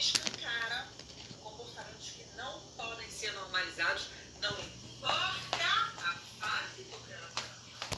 escancara comportamentos que não podem ser normalizados, não importa a fase do relacionamento.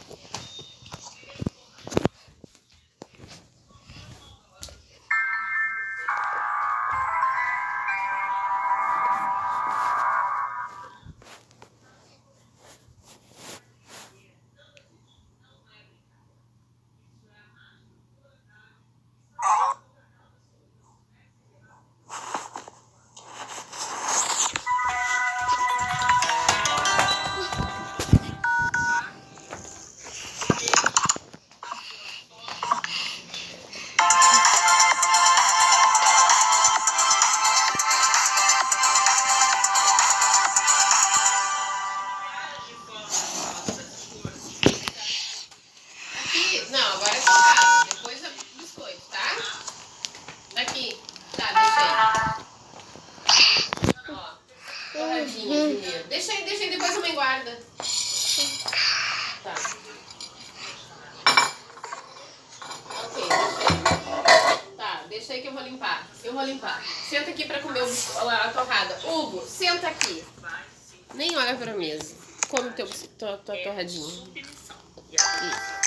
Não, agora é torrada. Depois é biscoito, tá? Daqui. Tá, deixa aí. Ó, torradinha primeiro. Deixa aí, depois eu me guarda. Tá. Ok, deixa aí. Tá, deixa aí que eu vou limpar. Senta aqui pra comer a torrada. Hugo, senta aqui. Nem olha pra mesa. Come tua torradinha. Isso.